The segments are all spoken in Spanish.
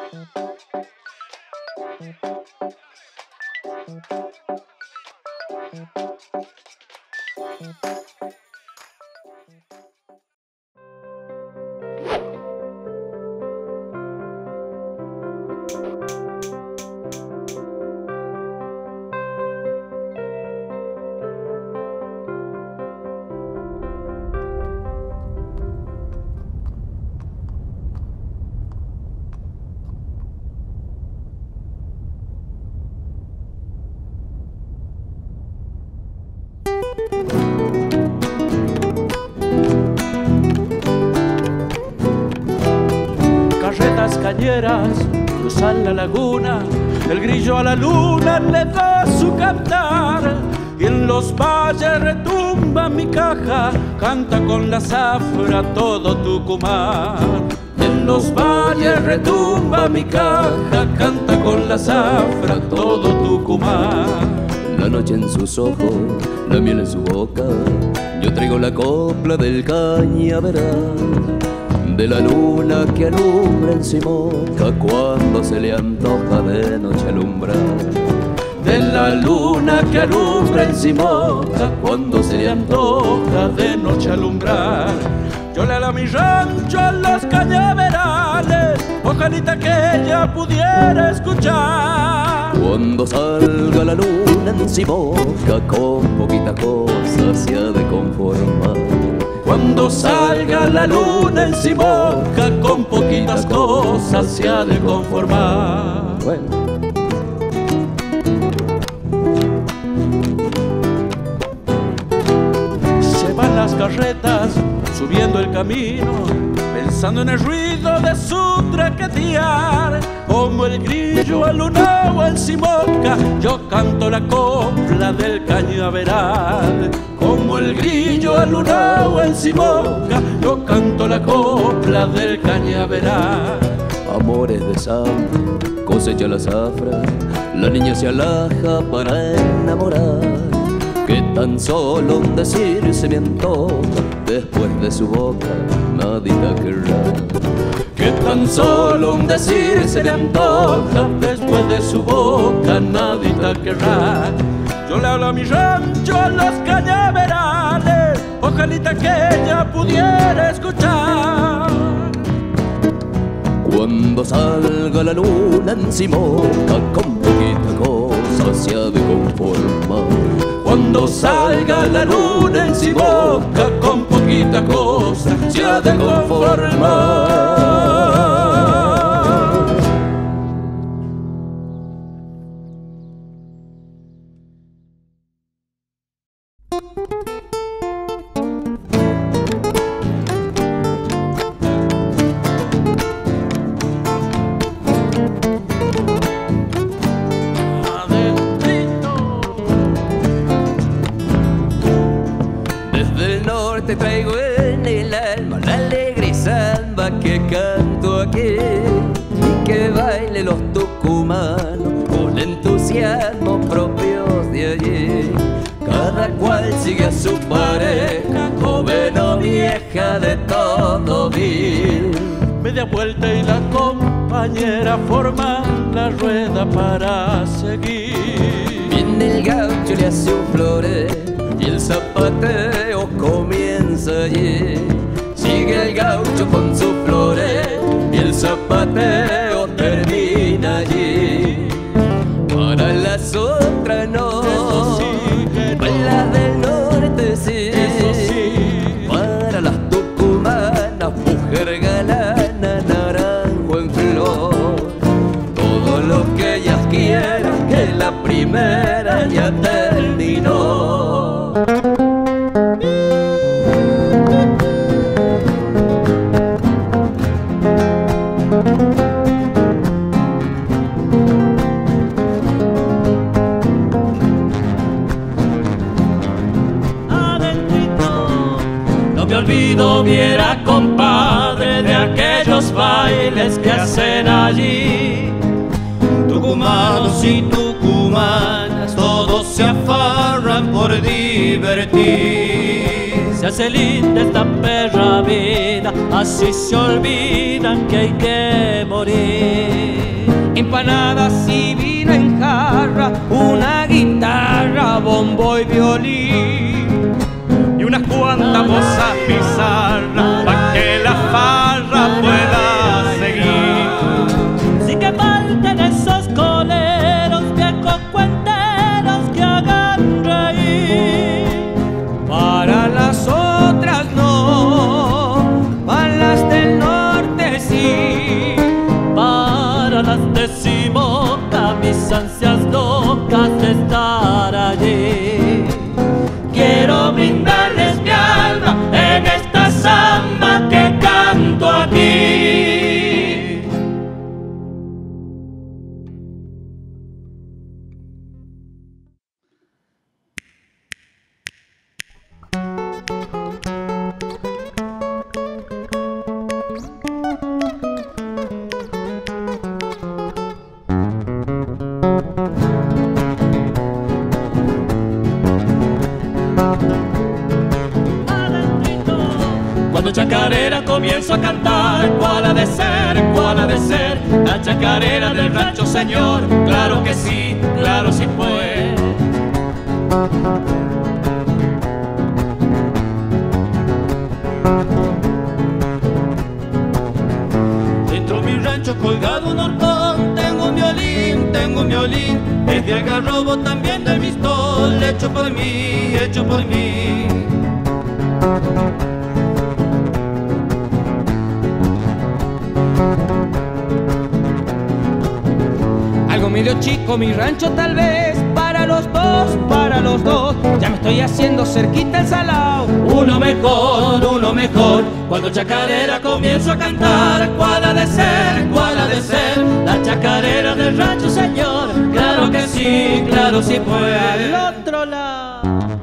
Carretas cañeras cruzan la laguna, el grillo a la luna le da su cantar, y en los valles retumba mi caja, canta con la zafra todo Tucumán. En los valles retumba mi caja, canta con la zafra todo Tucumán. La noche en sus ojos, la miel en su boca, yo traigo la copla del cañaveral, de la luna que alumbra en Simoca cuando se le antoja de noche alumbrar. De la luna que alumbra en Simoca cuando se le antoja de noche alumbrar. Yo le hago a mi rancho a los cañaverales, ojalita que ella pudiera escuchar. Cuando salga la luna en Simoca, con poquita cosa se ha de conformar. Cuando salga la luna en Simoca, con poquitas cosas se ha de conformar. Bueno. Se van las carretas subiendo el camino, pensando en el ruido de su traquetear. Como el grillo alunado en Simoca, yo canto la copla del cañaveral. Como el grillo alunado en Simoca, yo canto la copla del cañaveral. Amores de sangre, cosecha la zafra, la niña se alaja para enamorar. Que tan solo un decir se me antoja, después de su boca nadie la querrá. Que tan solo un decir se le antoja, después de su boca nadie la querrá. Yo le hablo a mi rancho a los cañaverales, ojalita que ella pudiera escuchar. Cuando salga la luna en Simoca, con poquita cosa se ha de conformar. Cuando salga la luna en Simoca, con poquita cosa se ha de conformar. Te traigo en el alma la alegre samba que canto aquí, y que baile los tucumanos con entusiasmo propios de allí. Cada cual sigue a su pareja, joven o vieja, de todo vil. Media vuelta y la compañera forman la rueda para seguir. Viene el gaucho, le hace un florero y el zapateo comienza allí. Sigue el gaucho con su floreo y el zapateo termina allí. Para las otras no, para las del norte sí, para las tucumanas, mujer galana, naranjo en flor. Todo lo que ellas quieran, que la primera ya terminó. No me olvido, viera compadre, de aquellos bailes que hacen allí. Tucumanos y tucumanas, todos se afarran por divertir. Se hace linda esta perra vida, así se olvidan que hay que morir. empanadas y vino en jarra, una guitarra, bombo y violín, y unas cuantas voces pizarras pa' que la farra pueda seguir. Sin que falten esos coleros, viejos cuenteros que hagan reír. para las otras no, para las del norte sí. Para las decimocas, mis ansias locas de estar allí. Quiero brindarles mi alma en esta samba que canto aquí. Cuando chacarera comienzo a cantar, ¿cuál ha de ser? ¿Cuál ha de ser? La chacarera del rancho, señor. Claro que sí fue. Dentro de mi rancho colgado un horcón, tengo un violín, es de algarrobo también del mistol, hecho por mí, hecho por mí. Algo medio chico mi rancho tal vez, para los dos, ya me estoy haciendo cerquita el salao. Uno mejor, cuando chacarera comienzo a cantar, ¿cuál ha de ser? ¿Cuál ha de ser? La chacarera del rancho, señor. Claro que sí fue. Al otro lado.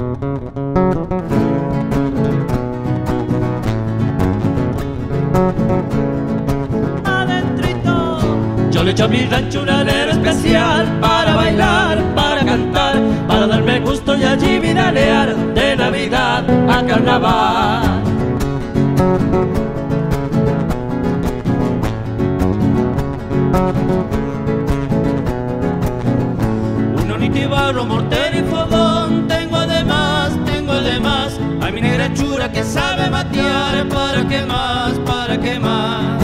Adentrito. Yo le echo a mi rancho un alero especial para bailar, para cantar, para darme gusto y allí viralear de Navidad a Carnaval. Un único barro, mortero y fogón, tengo además, a mi negra chura que sabe matear, ¿para qué más? ¿Para qué más?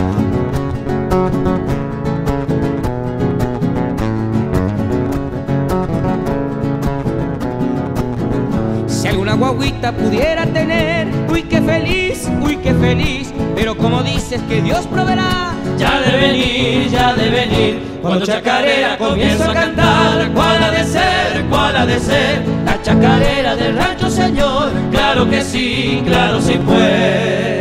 Si alguna guaguita pudiera tener, uy qué feliz, pero como dices que Dios proveerá, Ya de venir, cuando chacarera comienzo a cantar, ¿cuál ha de ser? ¿Cuál ha de ser? La chacarera del rancho, señor. Claro que sí fue.